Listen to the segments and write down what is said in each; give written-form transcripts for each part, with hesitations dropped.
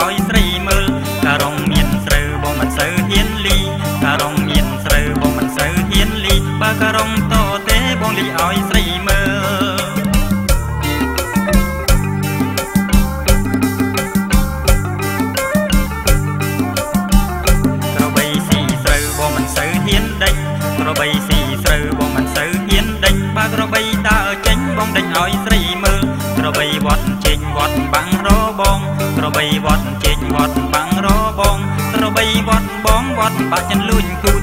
ឲ្យស្រីមើលការងមានស្រូវបងមិនសូវហ៊ានលីការងមានស្រូវបងមិនសូវហ៊ានលីបើការងតទេបងលីឲ្យស្រីមើលក្របីស៊ីស្រូវបងមិនសូវហ៊ានដេញក្របីស៊ីស្រូវបងមិនសូវហ៊ានដេញបើក្របីដើរចេញបងដេញឲ្យស្រីមើលក្របីវត្តចេញវត្តបាំងរបងក្របីវត្តចេញវត្តបាំងរបងក្របីវត្តបងវត្តបាក់ចិនលួចគូត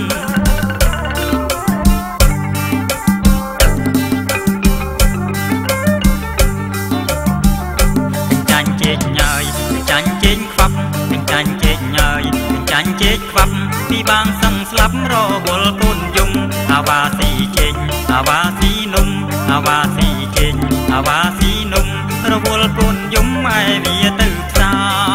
ចាញ់ជែកញើយចាញ់ជែកខ្វាប់ចាញ់ជែកញើយចាញ់ជែកខ្វាប់ពីបាងសឹងស្លាប់រវល់កូនយំអាវ៉ាស៊ីជែកអាវ៉ាស៊ីនំអាវ៉ាស៊ីជែកអាវ៉ាស៊ីនំរវល់កូនយំម៉ែវាទៅផ្សារ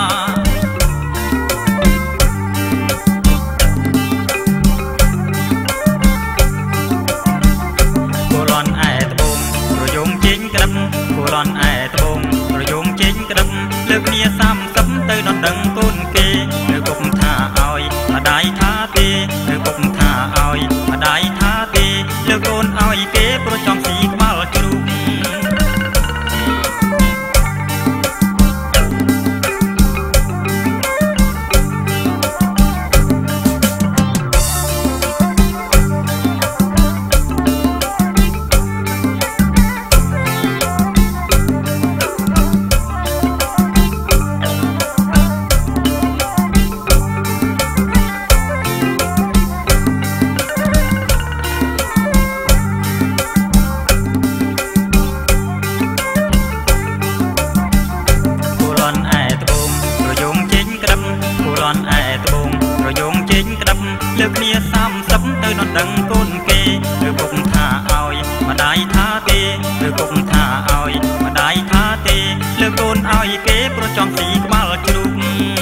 គូលន់ឯត្បូងរយងជែងក្រិបគូលន់ឯត្បូងរយងជែងក្រិបលើកគ្នា30ទៅដល់ដឹងកូនគេឬគុំថាឲ្យម្ដាយថាទេឬគុំថាឲ្យម្ដាយថាទេលើកកូនឲ្យគេព្រោះចង់ស៊ីក្បាលជ្រូកលើកគ្នា30ទៅដល់ដឹងកូនគេឬគុំថាឲ្យម្ដាយថាទេឬគុំថាឲ្យម្ដាយថាទេលើកកូនឲ្យគេព្រោះចង់ស៊ីក្បាលជ្រូក